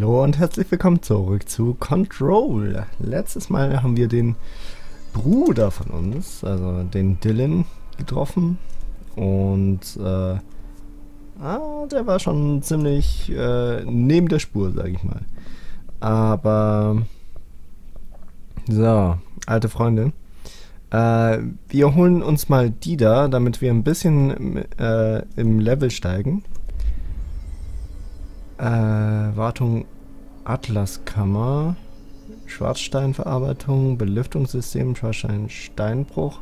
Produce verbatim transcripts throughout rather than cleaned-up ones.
Hallo und herzlich willkommen zurück zu Control. Letztes Mal haben wir den Bruder von uns, also den Dylan, getroffen. Und äh, ah, der war schon ziemlich äh, neben der Spur, sag ich mal. Aber so, alte Freunde. Äh, wir holen uns mal die da, damit wir ein bisschen äh, im Level steigen. Äh, Wartung Atlaskammer, Schwarzsteinverarbeitung, Belüftungssystem, Schwarzstein, Steinbruch.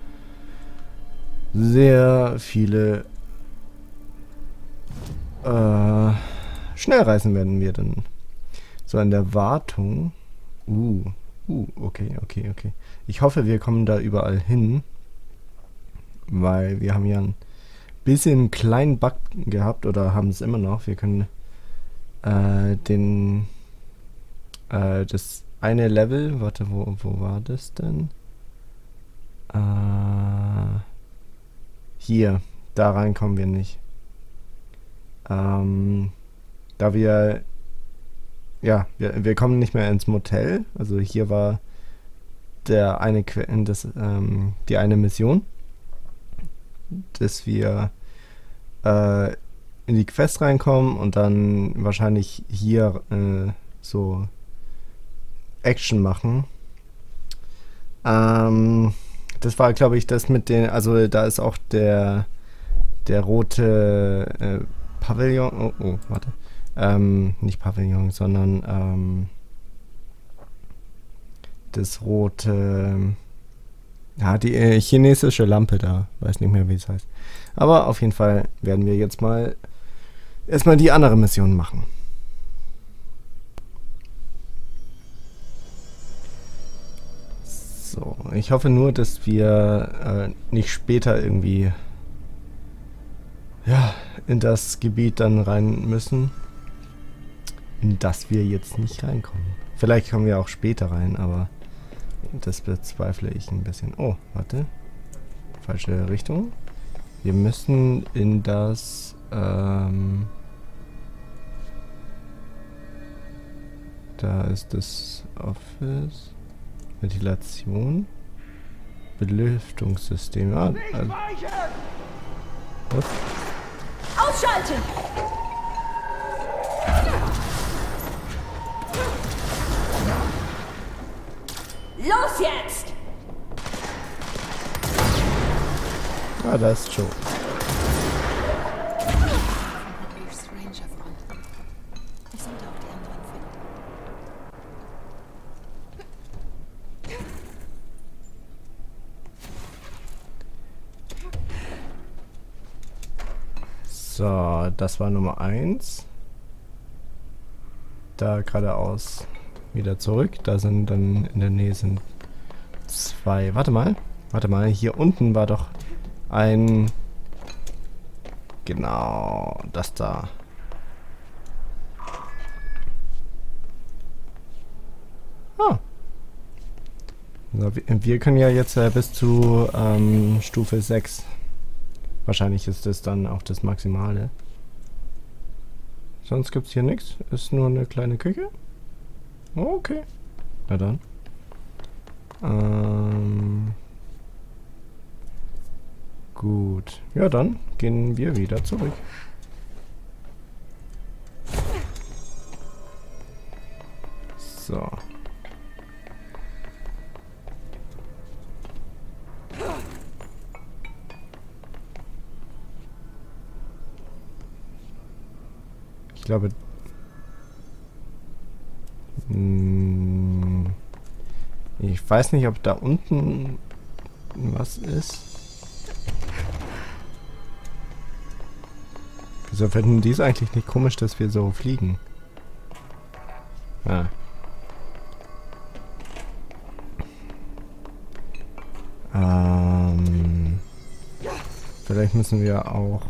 Sehr viele äh, Schnellreisen werden wir dann. So, in der Wartung. Uh, uh, okay, okay, okay. Ich hoffe, wir kommen da überall hin, weil wir haben ja ein bisschen einen kleinen Bug gehabt oder haben es immer noch. Wir können äh, den äh, das eine Level, warte, wo, wo war das denn? Äh, hier, da rein kommen wir nicht. Ähm, da wir, ja, wir, wir kommen nicht mehr ins Motel. Also hier war der eine Que- das, ähm, die eine Mission, dass wir äh, in die Quest reinkommen und dann wahrscheinlich hier äh, so Action machen. Ähm, das war, glaube ich, das mit den, also da ist auch der der rote äh, Pavillon, oh, oh, warte, ähm, nicht Pavillon, sondern ähm, das rote, ja, die äh, chinesische Lampe da, weiß nicht mehr, wie es heißt. Aber auf jeden Fall werden wir jetzt mal erstmal die andere Mission machen. So, ich hoffe nur, dass wir äh, nicht später irgendwie ja, in das Gebiet dann rein müssen, in das wir jetzt nicht reinkommen. Vielleicht kommen wir auch später rein, aber das bezweifle ich ein bisschen. Oh, warte. Falsche Richtung. Wir müssen in das ähm, da ist das Office. Ventilation. Belüftungssystem. Ah, äh, was? Ausschalten! Los jetzt! Ah, da ist Joe. So, das war Nummer eins. Da geradeaus wieder zurück. Da sind dann in der Nähe sind zwei. Warte mal. Warte mal. Hier unten war doch ein... Genau, das da. Ah. So, wir, wir können ja jetzt äh, bis zu ähm, Stufe sechs. Wahrscheinlich ist das dann auch das Maximale. Sonst gibt es hier nichts. Ist nur eine kleine Küche. Okay. Na dann. Ähm, gut. Ja, dann gehen wir wieder zurück. So. Ich glaube... Mh, ich weiß nicht, ob da unten was ist. Wieso finden die es eigentlich nicht komisch, dass wir so fliegen? Ah. Ähm, vielleicht müssen wir auch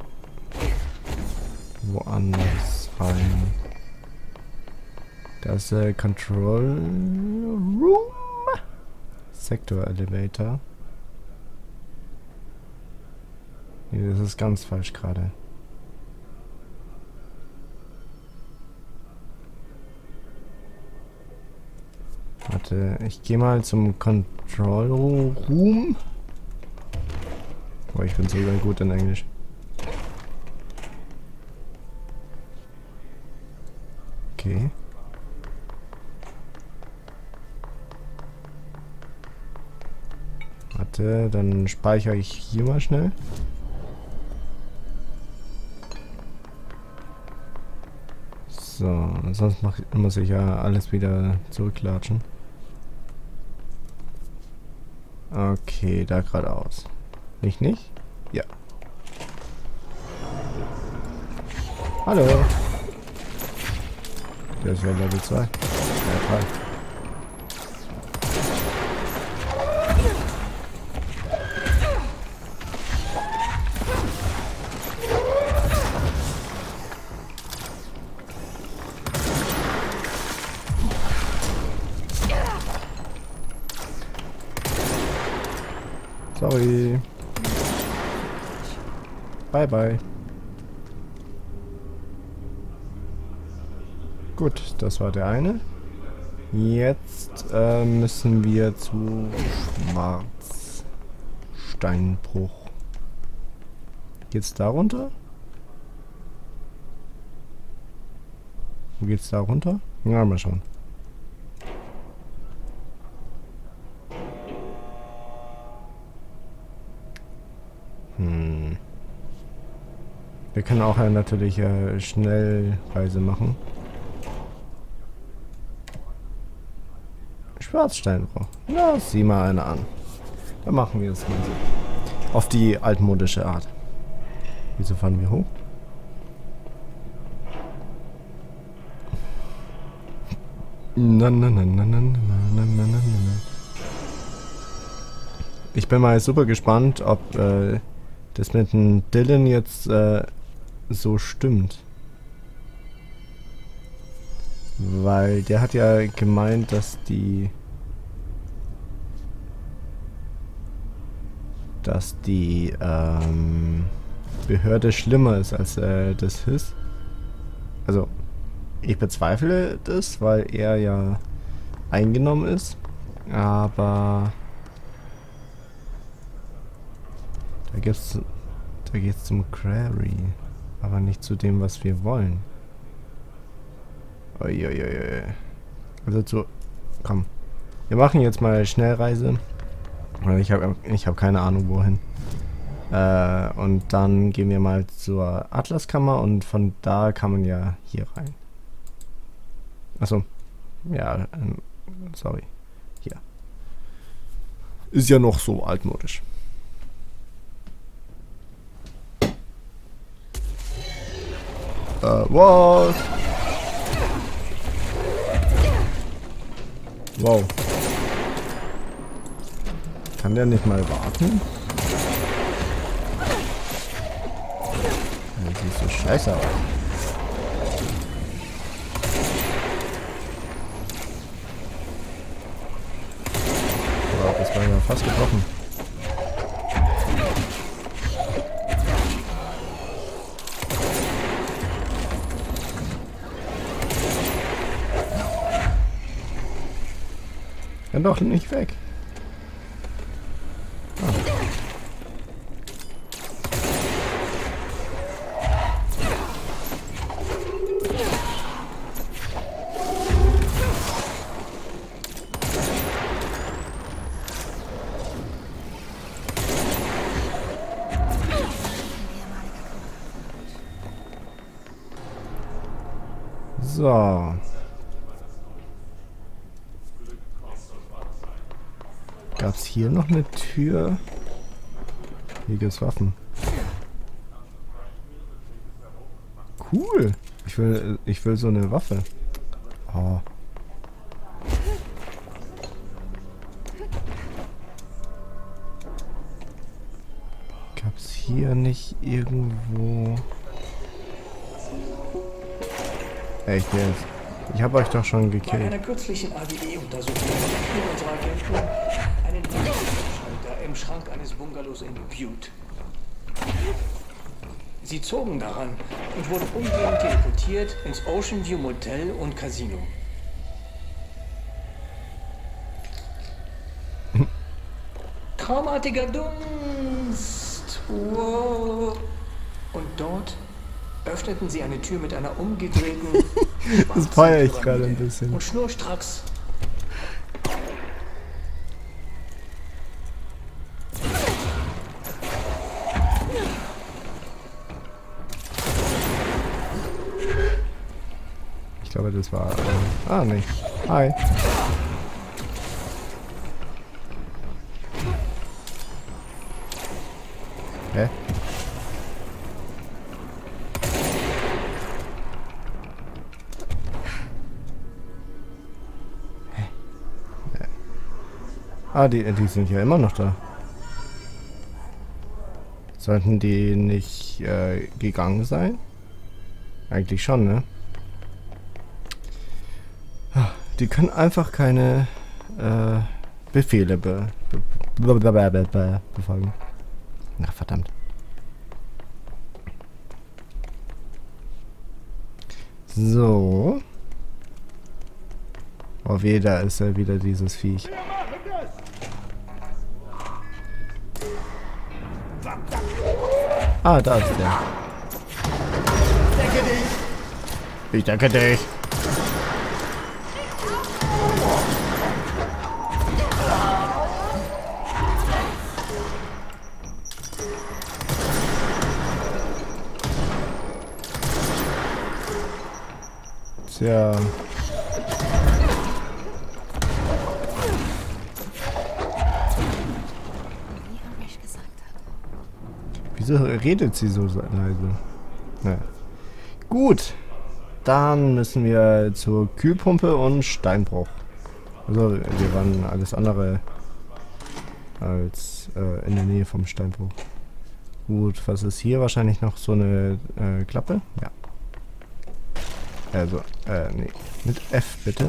woanders rein. Das ist der Control Room. Sektor Elevator. Nee, das ist ganz falsch gerade. Warte, ich gehe mal zum Control Room. Oh, ich bin sogar gut in Englisch. Okay. Warte, dann speichere ich hier mal schnell. So, sonst mach, muss ich ja alles wieder zurücklatschen. Okay, da geradeaus. Nicht, nicht? Ja. Hallo. Der ist ja Level zwei. Ja, toll. Sorry. Bye bye. Gut, das war der eine. Jetzt äh, müssen wir zu Schwarzsteinbruch. Geht's da runter? Wo geht's da runter? Ja, mal schauen. Hm. Wir können auch äh, natürlich äh, Schnellreise machen. Schwarzsteinbruch. Na, sieh mal eine an. Dann machen wir es mal so. Auf die altmodische Art. Wieso fahren wir hoch? Na, na, na, na, na, na, na, na, na. Ich bin mal super gespannt, ob äh, das mit dem Dylan jetzt äh, so stimmt. Weil der hat ja gemeint, dass die dass die ähm, Behörde schlimmer ist als äh, das H I S. Also ich bezweifle das, weil er ja eingenommen ist, aber da gibt's da geht's zum Quarry, aber nicht zu dem, was wir wollen. Uiuiui. Also zu... Komm. Wir machen jetzt mal Schnellreise. Ich habe ich hab keine Ahnung wohin. Äh, und dann gehen wir mal zur Atlaskammer und von da kann man ja hier rein. Achso. Ja, ähm, sorry. Hier. Ist ja noch so altmodisch. Äh, what? Wow. Kann der nicht mal warten? Das sieht so scheiße aus. Wow, das war ja fast gebrochen. Ja, doch nicht weg. Ah. So. Gab es hier noch eine Tür? Hier gibt es Waffen. Cool. Ich will, ich will so eine Waffe. Oh. Gab es hier nicht irgendwo... Echt jetzt? Ich habe euch doch schon gekillt. Bei einer kürzlichen A D E-Untersuchung in unserer Agentur einen Schalter im Schrank eines Bungalows in Butte. Sie zogen daran und wurden umgehend teleportiert ins Ocean View Motel und Casino. Traumartiger Dunst. Wow. Und dort öffneten sie eine Tür mit einer umgedrehten Das feiere ich gerade ein bisschen. Und schnurstracks Ich glaube, das war... Äh, ah, nicht. Hi. Hä? Hä? Hä? Ah, die, die sind ja immer noch da. Sollten die nicht äh, gegangen sein? Eigentlich schon, ne? Die können einfach keine äh, Befehle be be be be be be befolgen. Na, verdammt. So. Oh weh, da ist ja wieder dieses Viech. Ah, da ist der. Decke dich! Ich decke dich. Tja. Wieso redet sie so leise? Naja. Gut. Dann müssen wir zur Kühlpumpe und Steinbruch. Also wir waren alles andere als äh, in der Nähe vom Steinbruch. Gut, was ist hier? Wahrscheinlich noch so eine äh, Klappe? Ja. Also, äh, nee. Mit F bitte.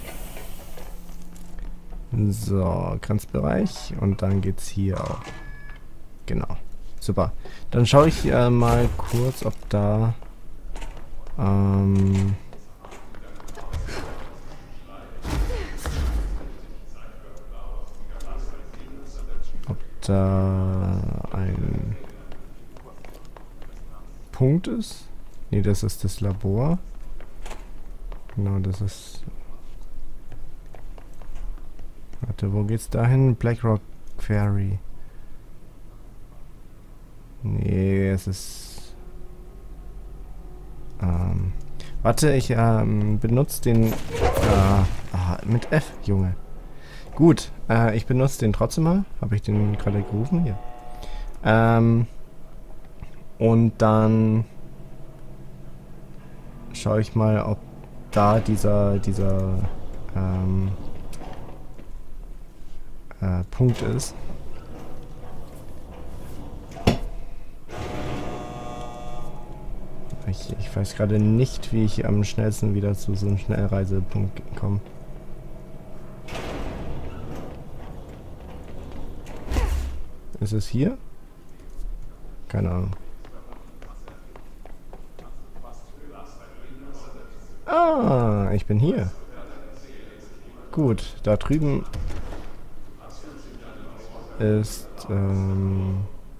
So, Grenzbereich. Und dann geht's hier auch. Genau. Super. Dann schaue ich äh, mal kurz, ob da ähm, ob da ein Punkt ist. Nee, das ist das Labor. Genau, das ist... Warte, wo geht's dahin? Blackrock Ferry. Nee, es ist... Ähm... Warte, ich ähm, benutze den... Äh, ah, mit F, Junge. Gut, äh, ich benutze den trotzdem mal. Habe ich den gerade gerufen? Hier. Ähm... Und dann... Schaue ich mal, ob da dieser, dieser ähm, äh, Punkt ist. Ich, ich weiß gerade nicht, wie ich am schnellsten wieder zu so einem Schnellreisepunkt komme. Ist es hier? Keine Ahnung. Ah, ich bin hier. Gut, da drüben ist, ähm...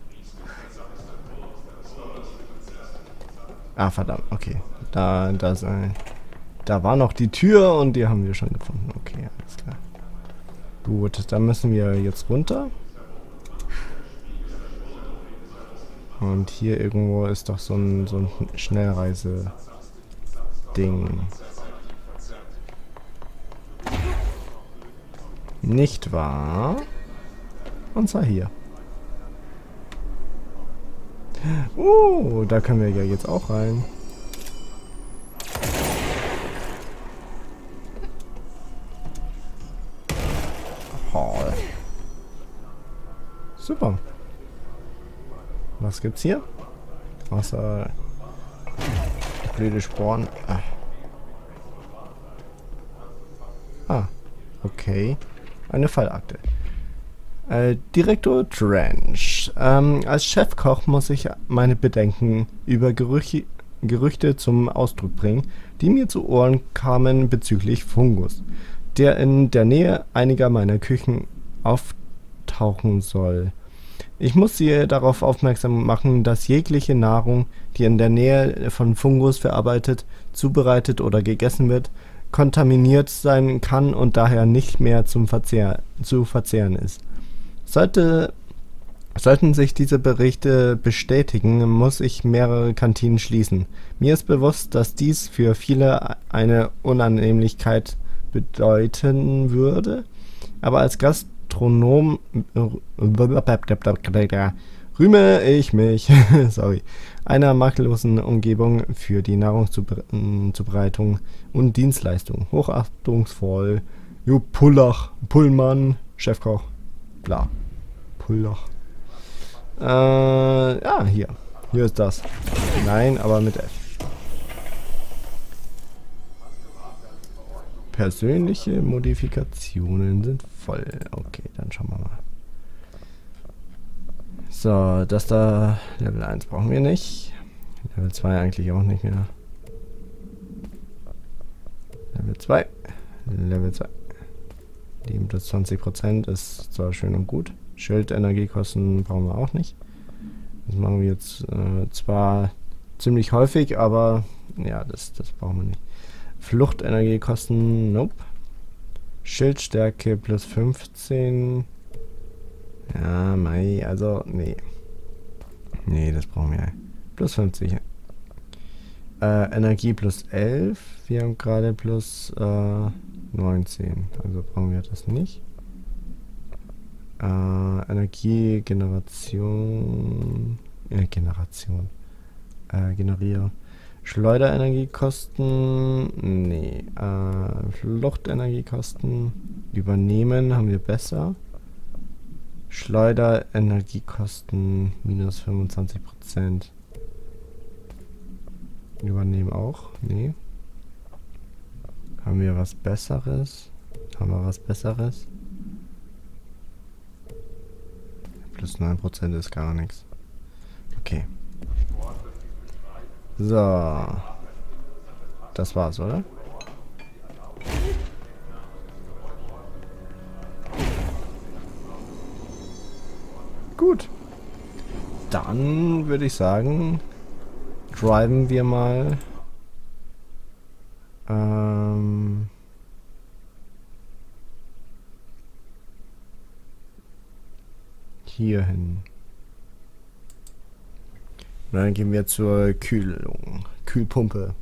Ah, verdammt, okay. Da, da ist ein... Da war noch die Tür und die haben wir schon gefunden. Okay, alles klar. Gut, dann müssen wir jetzt runter. Und hier irgendwo ist doch so ein, so ein Schnellreise... Ding. Nicht wahr? Und zwar hier. Uh, da können wir ja jetzt auch rein. Oh. Super. Was gibt's hier? Außer blöde Sporen. Ah. ah, okay. Eine Fallakte. Äh, Direktor Trench. Ähm, als Chefkoch muss ich meine Bedenken über Gerüche, Gerüchte zum Ausdruck bringen, die mir zu Ohren kamen bezüglich Fungus, der in der Nähe einiger meiner Küchen auftaucht auftauchen soll. Ich muss Sie darauf aufmerksam machen, dass jegliche Nahrung, die in der Nähe von Fungus verarbeitet, zubereitet oder gegessen wird, kontaminiert sein kann und daher nicht mehr zum Verzehr, zu verzehren ist. Sollte, sollten sich diese Berichte bestätigen, muss ich mehrere Kantinen schließen. Mir ist bewusst, dass dies für viele eine Unannehmlichkeit bedeuten würde, aber als Gastronom rühme ich mich sorry, einer makellosen Umgebung für die Nahrungszubereitung und Dienstleistung. Hochachtungsvoll, Jo Pullach, Pullmann, Chefkoch, bla. Pullach. Äh, ja, hier. Hier ist das. Nein, aber mit F. Persönliche Modifikationen sind voll. Okay, dann schauen wir mal. So, das da, Level eins brauchen wir nicht. Level zwei eigentlich auch nicht mehr. Level zwei. Level zwei. Leben plus zwanzig Prozent ist zwar schön und gut. Schildenergiekosten brauchen wir auch nicht. Das machen wir jetzt äh, zwar ziemlich häufig, aber ja, das, das brauchen wir nicht. Fluchtenergiekosten, nope. Schildstärke plus fünfzehn. Ja, mei, also, nee. Nee, das brauchen wir. Plus fünfzig. Äh, Energie plus elf. Wir haben gerade plus äh, neunzehn. Also brauchen wir das nicht. Äh, Energiegeneration. Äh, Generation. Äh, generiere. Schleuderenergiekosten. Nee. Äh, Fluchtenergiekosten. Übernehmen haben wir besser. Schleuderenergiekosten minus fünfundzwanzig Prozent. Übernehmen auch? Nee. Haben wir was Besseres? Haben wir was Besseres? Plus neun Prozent ist gar nichts. Okay. So. Das war's, oder? Gut. Dann würde ich sagen, driven wir mal ähm, hier hin. Und dann gehen wir zur Kühlung, Kühlpumpe.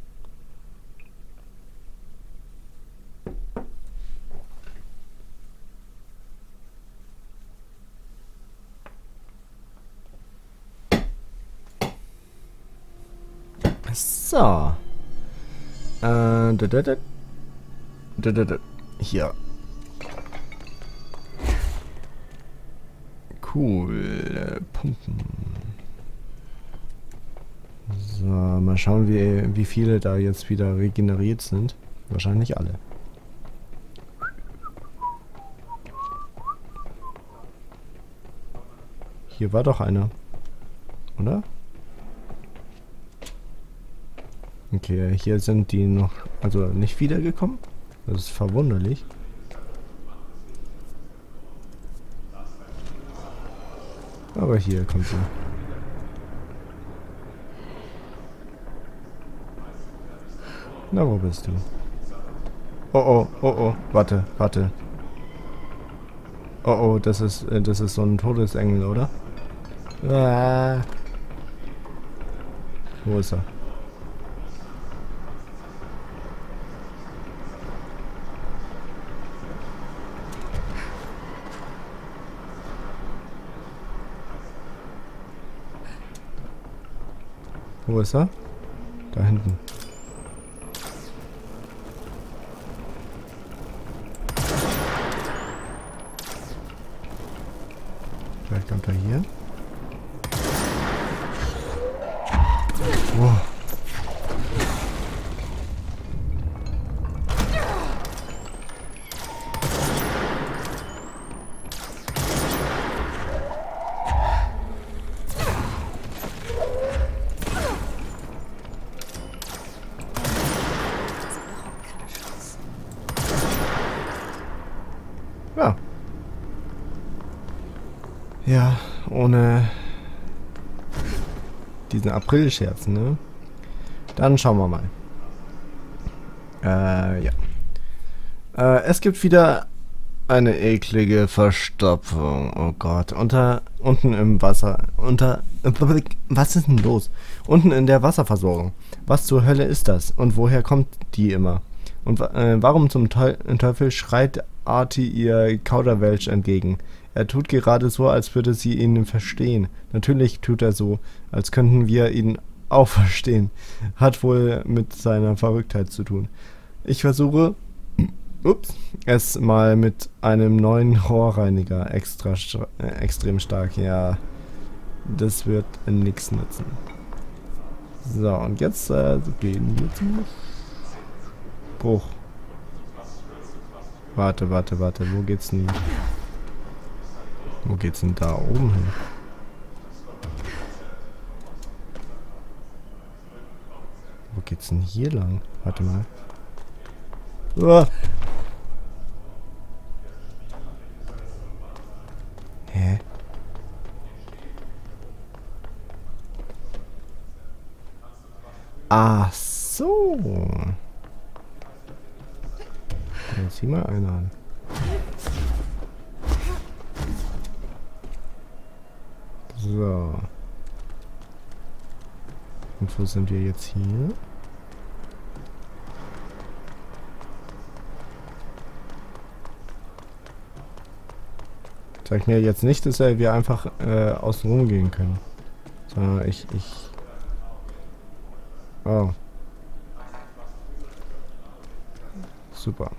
So. Äh, da, da, da. Da, da, da. Hier. Cool. Äh, Pumpen. So, mal schauen, wie, wie viele da jetzt wieder regeneriert sind. Wahrscheinlich alle. Hier war doch einer. Oder? Okay, hier sind die noch, also nicht wiedergekommen. Das ist verwunderlich. Aber hier kommt sie. Na, wo bist du? Oh, oh, oh, oh, warte, warte. Oh, oh, das ist, das ist so ein Todesengel, oder? Ah. Wo ist er? Wo ist er? Da hinten. Vielleicht kommt er hier. Wow. Ja. Ja, ohne diesen April-Scherz, ne? Dann schauen wir mal. Äh, ja. Äh, es gibt wieder eine eklige Verstopfung. Oh Gott. Unter, unten im Wasser. Unter. Was ist denn los? Unten in der Wasserversorgung. Was zur Hölle ist das? Und woher kommt die immer? Und äh, warum zum Teufel schreit Artie ihr Kauderwelsch entgegen? Er tut gerade so, als würde sie ihn verstehen. Natürlich tut er so, als könnten wir ihn auch verstehen. Hat wohl mit seiner Verrücktheit zu tun. Ich versuche, ups, es mal mit einem neuen Rohrreiniger extra äh, extrem stark. Ja, das wird nichts nützen. So, und jetzt äh, gehen wir zum Bruch. Warte, warte, warte, wo geht's denn? Wo geht's denn da oben hin? Wo geht's denn hier lang? Warte mal. Uah. Hä? Ach so. Dann zieh mal einer an. So. Und wo sind wir jetzt hier? Sag mir jetzt nicht, dass wir einfach äh, außen rum gehen können. Sondern ich, ich... Oh. Super.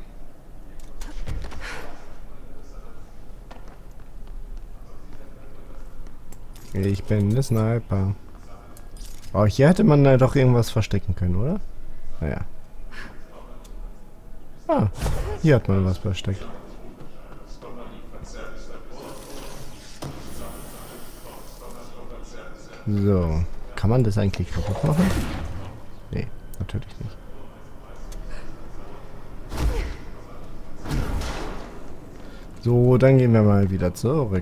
Ich bin der Sniper. Oh, hier hätte man da doch irgendwas verstecken können, oder? Naja. Ah, hier hat man was versteckt. So. Kann man das eigentlich kaputt machen? Nee, natürlich nicht. So, dann gehen wir mal wieder zurück.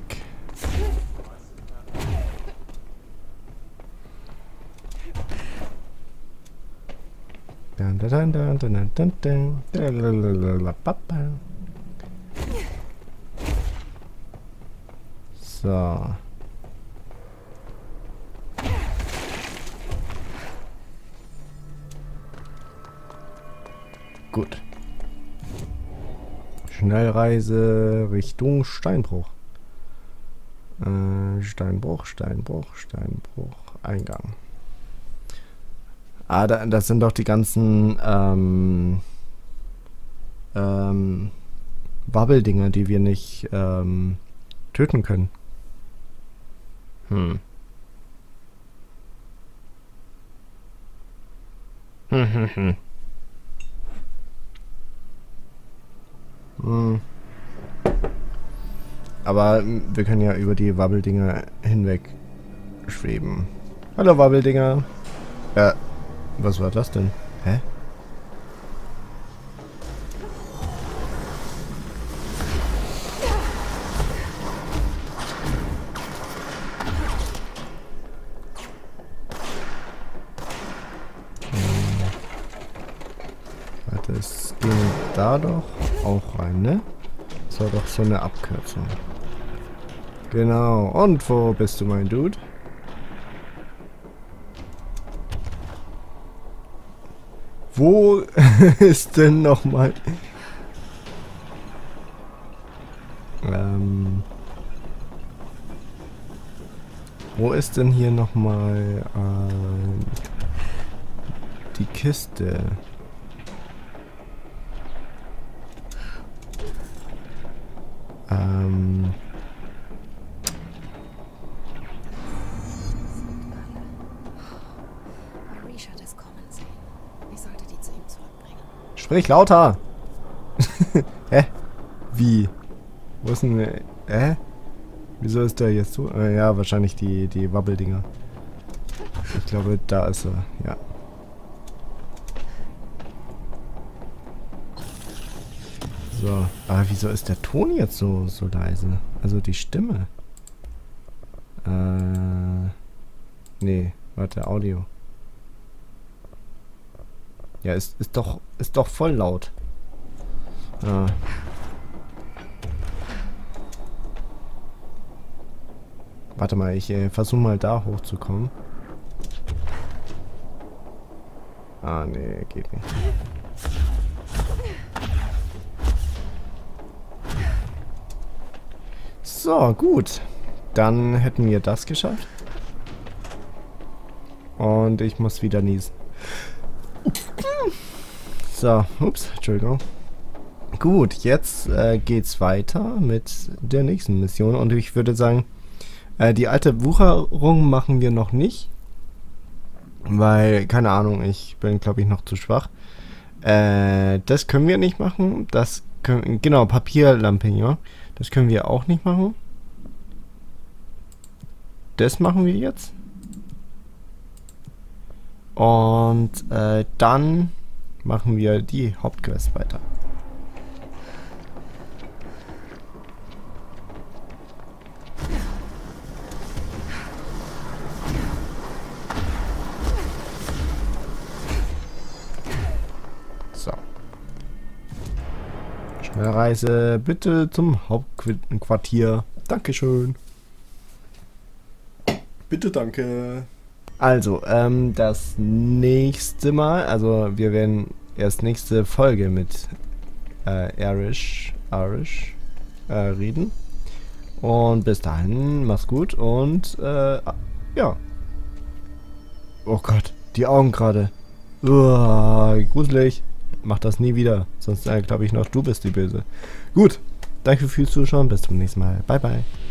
So. Gut. Schnellreise Richtung Steinbruch. Äh, Steinbruch, Steinbruch, Steinbruch, Eingang. Ah, da, das sind doch die ganzen ähm, ähm, Wabbeldinger, die wir nicht ähm, töten können. Hm. Hm, hm, hm. Hm. Aber wir können ja über die Wabbeldinger hinweg schweben. Hallo Wabbeldinger. Ja, was war das denn? Hä? Hm. Warte, es ging da doch auch rein, ne? Das war doch so eine Abkürzung. Genau. Und wo bist du, mein Dude? Wo ist denn nochmal... Ähm... Wo ist denn hier nochmal äh, die Kiste? Ähm... Sprich lauter! Hä? Wie? Wo ist denn... Hä? Wieso ist der jetzt so? Äh, ja, wahrscheinlich die, die Wabbeldinger. Ich glaube, da ist er. Ja. So. Aber wieso ist der Ton jetzt so, so leise? Also die Stimme. Nee, warte, Audio. Ja, ist, ist doch, ist doch voll laut. Ah. Warte mal, ich äh, versuche mal da hochzukommen. Ah, nee, geht nicht. So, gut. Dann hätten wir das geschafft. Und ich muss wieder niesen. So, ups, Entschuldigung. Gut, jetzt äh, geht's weiter mit der nächsten Mission. Und ich würde sagen, äh, die alte Wucherung machen wir noch nicht. Weil, keine Ahnung, ich bin, glaube ich, noch zu schwach. Äh, das können wir nicht machen. Das können, genau, Papierlampignon. Das können wir auch nicht machen. Das machen wir jetzt. Und äh, dann machen wir die Hauptquest weiter. So. Schnellreise bitte zum Hauptquartier. Dankeschön. Bitte, danke. Also, ähm, das nächste Mal, also wir werden erst nächste Folge mit äh, Irish, Irish äh, reden. Und bis dahin, mach's gut und äh, ja. Oh Gott, die Augen gerade. Uah, gruselig. Mach das nie wieder, sonst äh, glaube ich noch, du bist die Böse. Gut, danke fürs Zuschauen, bis zum nächsten Mal. Bye, bye.